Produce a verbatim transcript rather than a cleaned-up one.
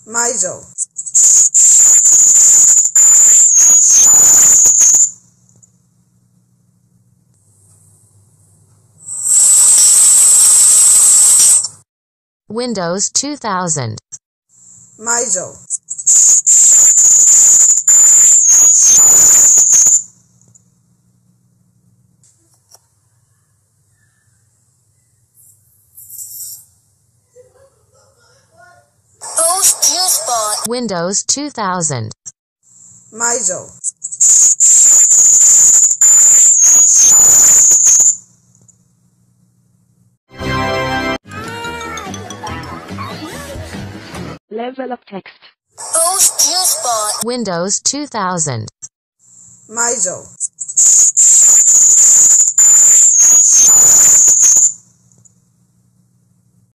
Maizo. Windows two thousand. Maizo. Boost Juice Bar. Windows two thousand. Maizo. Level of text. Boost Juice Bar. Windows two thousand. Maizo.